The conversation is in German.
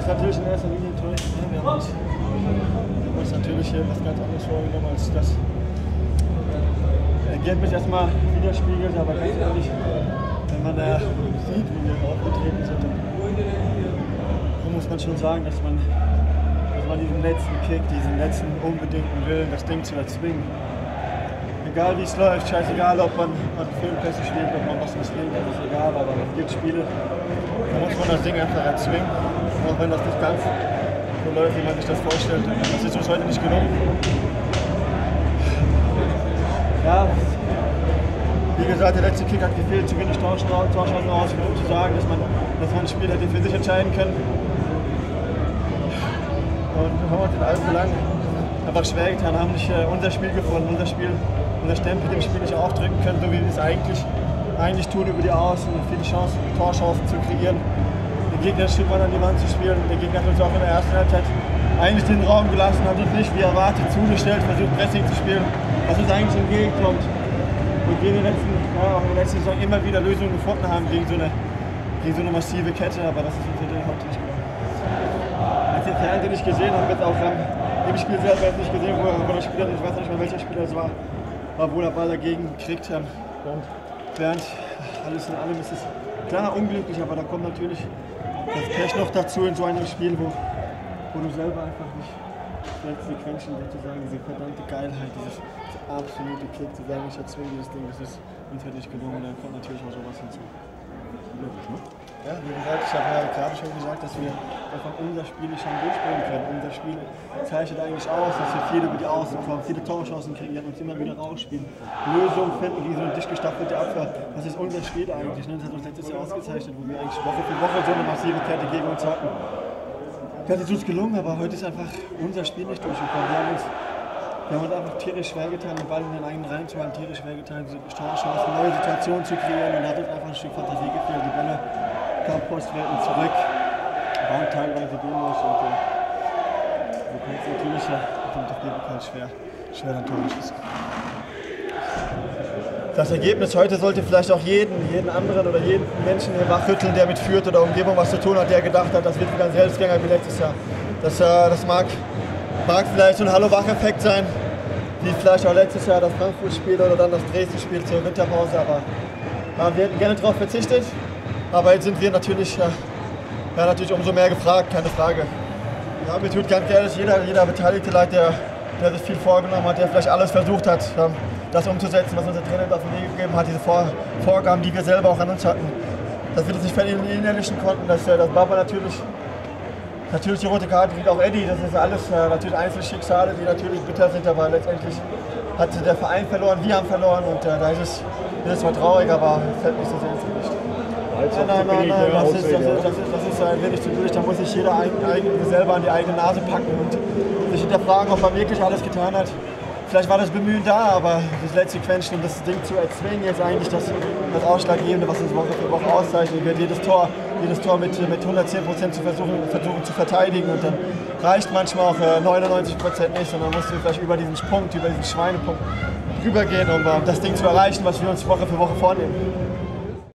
natürlich in erster Linie enttäuscht. Wir haben uns natürlich hier was ganz anderes vorgenommen als das Ergebnis erstmal widerspiegelt, aber ganz ehrlich, wenn man sieht, wie wir aufgetreten sind, dann muss man schon sagen, dass man diesen letzten Kick, diesen letzten unbedingten Willen, das Ding zu erzwingen. Egal wie es läuft, scheißegal, ob man Filmpässe spielt, ob man was misslingt, das ist egal, aber es gibt Spiele, da muss man das Ding einfach erzwingen, auch wenn das nicht ganz so läuft, wie man sich das vorstellt. Das ist uns heute nicht gelungen. Ja, wie gesagt, der letzte Kick hat gefehlt, zu wenig Torchancen rausgeführt, um zu sagen, dass man ein Spiel hätte für sich entscheiden können. Und wir haben uns in allen Belangen einfach schwer getan, haben nicht unser Spiel gefunden, unser Stempel dem Spiel nicht aufdrücken können, so wie wir es eigentlich tun, über die Außen, viele Torchancen zu kreieren, den Gegner ein Stück weit an die Wand zu spielen. Der Gegner hat uns auch in der ersten Halbzeit eigentlich den Raum gelassen, hat uns nicht wie erwartet zugestellt, versucht Pressing zu spielen, was uns eigentlich entgegenkommt. Und wir in der letzten Saison immer wieder Lösungen gefunden haben gegen so eine massive Kette, aber das ist uns natürlich heute nicht gelungen. Als ich den Fernseher nicht gesehen habe, jetzt auch im Spiel selber jetzt nicht gesehen, wo der Spieler, ich weiß nicht mehr welcher Spieler es war, wo der Ball dagegen gekriegt hat. Und Bernd, alles in allem ist es klar unglücklich, aber da kommt natürlich das Pech noch dazu in so einem Spiel, wo du selber einfach nicht letzte Quäntchen sozusagen, diese verdammte Geilheit, dieses absolute Kick zu sagen, ich erzwinge dieses Ding, das ist uns halt nicht gelungen, dann kommt natürlich auch sowas hinzu. Ja, wie gesagt, ich habe ja gerade schon gesagt, dass wir einfach unser Spiel nicht schon durchbringen können. Unser Spiel zeichnet eigentlich aus, dass wir viel über die Außen kommen, viele Torchancen kriegen, die uns immer wieder rausspielen. Lösungen finden gegen so eine dicht gestaffelte Abwehr. Das ist unser Spiel eigentlich. Ne? Das hat uns letztes Jahr ausgezeichnet, wo wir eigentlich Woche für Woche so eine massive Kette gegen uns hatten. Das ist uns gelungen, aber heute ist einfach unser Spiel nicht durchgekommen. Wir haben uns einfach tierisch schwer getan, den Ball in den eigenen Reihen zu halten, tierisch schwer getan, diese Torchancen, neue Situationen zu kreieren, und da hat uns einfach ein Stück Fantasie gefehlt. Die Bälle kamen postwerten zurück, waren teilweise dämlich, und so kann es natürlich mit dem DFB-Pokal schwer dann Tore schießen. Das Ergebnis heute sollte vielleicht auch jeden anderen oder jeden Menschen hier wachrütteln, der mit Fürth oder Umgebung was zu tun hat, der gedacht hat, das wird wieder ein Selbstgänger wie letztes Jahr. Das mag vielleicht so ein Hallo-Wach-Effekt sein, wie vielleicht auch letztes Jahr das Frankfurt-Spiel oder dann das Dresden-Spiel zur Winterpause, aber wir hätten gerne darauf verzichtet. Aber jetzt sind wir natürlich umso mehr gefragt, keine Frage. Ja, mir tut ganz ehrlich jeder Beteiligte leid, der sich viel vorgenommen hat, der vielleicht alles versucht hat, das umzusetzen, was unser Trainer auf den Weg gegeben hat, diese Vorgaben, die wir selber auch an uns hatten, dass wir das nicht verinnerlichen konnten, dass Baba natürlich die rote Karte kriegt, auch Eddie, das ist alles natürlich Einzelschicksale, die natürlich bitter sind, aber letztendlich hat der Verein verloren, wir haben verloren, und da ist es zwar traurig, aber es fällt nicht so sehr ins Gewicht. Nein, das ist ein wenig zu durch, da muss sich jeder selber an die eigene Nase packen und sich hinterfragen, ob man wirklich alles getan hat. Vielleicht war das Bemühen da, aber das letzte Quäntchen, um das Ding zu erzwingen, ist eigentlich das Ausschlaggebende, was uns Woche für Woche auszeichnet wird. Jedes Tor mit 110% zu versuchen zu verteidigen, und dann reicht manchmal auch 99% nicht, sondern musst du vielleicht über diesen Schweinepunkt rübergehen, um das Ding zu erreichen, was wir uns Woche für Woche vornehmen.